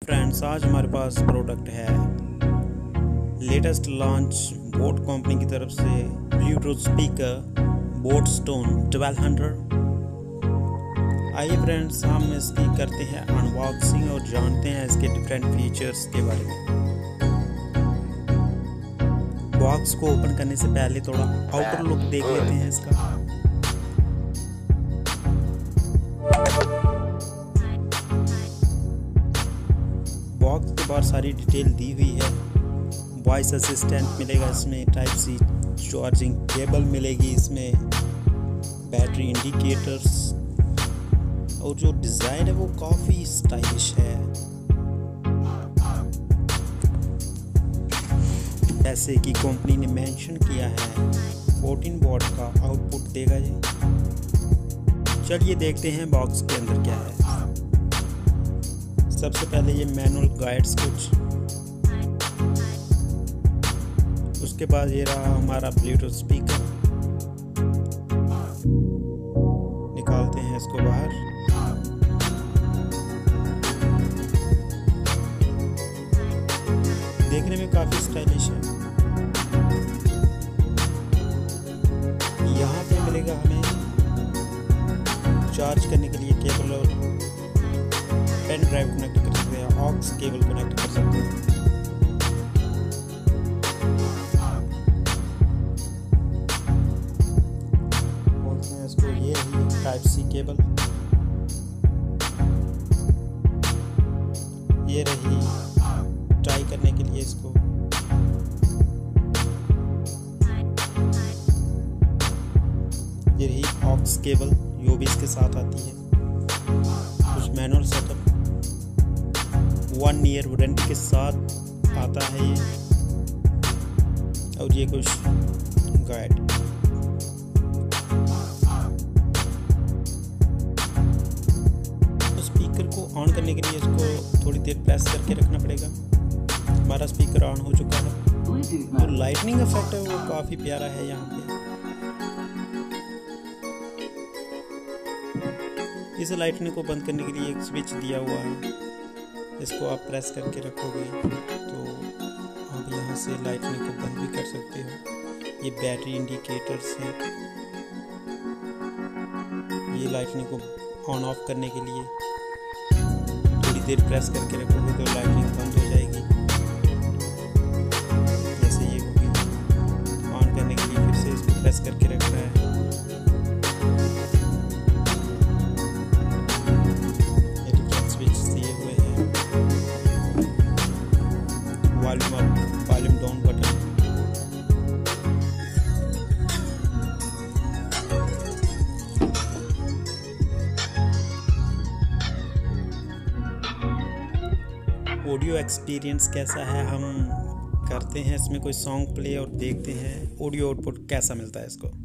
Friends, आज हमारे पास प्रोडक्ट है लेटेस्ट लॉन्च बोट कंपनी की तरफ से ब्लूटूथ स्पीकर बोट स्टोन 1200। आइए फ्रेंड्स, हम इसकी करते हैं अनबॉक्सिंग और जानते हैं इसके डिफरेंट फीचर्स के बारे में। बॉक्स को ओपन करने से पहले थोड़ा आउटर लुक देख लेते हैं इसका। बॉक्स के बाहर सारी डिटेल दी हुई है। वॉइस असिस्टेंट मिलेगा इसमें, टाइप सी चार्जिंग केबल मिलेगी इसमें, बैटरी इंडिकेटर्स, और जो डिज़ाइन है वो काफ़ी स्टाइलिश है। जैसे कि कंपनी ने मेंशन किया है 14 वॉट का आउटपुट देगा ये। चलिए देखते हैं बॉक्स के अंदर क्या है। सबसे पहले ये मैनुअल गाइड्स कुछ, उसके बाद ये रहा हमारा ब्लूटूथ स्पीकर। निकालते हैं इसको बाहर। देखने में काफी स्टाइलिश है। यहाँ पे मिलेगा हमें चार्ज करने के लिए केबल और पेन ड्राइव कनेक्ट कर सकते हैं, ऑक्स केबल कनेक्ट कर सकते हैं। बोलते हैं इसको, ये है टाइप सी केबल। ये रही टाई करने के लिए इसको। ये रही ऑक्स केबल, जो भी इसके साथ आती है। कुछ मैनुअल सेटअप, 1 ईयर वारंटी के साथ आता है ये, और ये कुछ गाइड। तो स्पीकर को ऑन करने के लिए इसको थोड़ी देर प्रेस करके रखना पड़ेगा। हमारा स्पीकर ऑन हो चुका है। तो लाइटनिंग इफेक्ट है वो काफ़ी प्यारा है यहाँ पे। इस लाइटनिंग को बंद करने के लिए एक स्विच दिया हुआ है, इसको आप प्रेस करके रखोगे तो आप यहाँ से लाइटनिंग को बंद भी कर सकते हो। ये बैटरी इंडिकेटर्स हैं। ये लाइटनिंग को ऑन ऑफ करने के लिए थोड़ी देर प्रेस करके रखोगे तो लाइटनिंग बंद हो जाएगी। जैसे ये होगी, ऑन करने के लिए फिर से इसको प्रेस करके रखना है। Volume up, volume down button. Audio experience कैसा है, हम करते हैं इसमें कोई सॉन्ग प्ले और देखते हैं ऑडियो आउटपुट कैसा मिलता है इसको।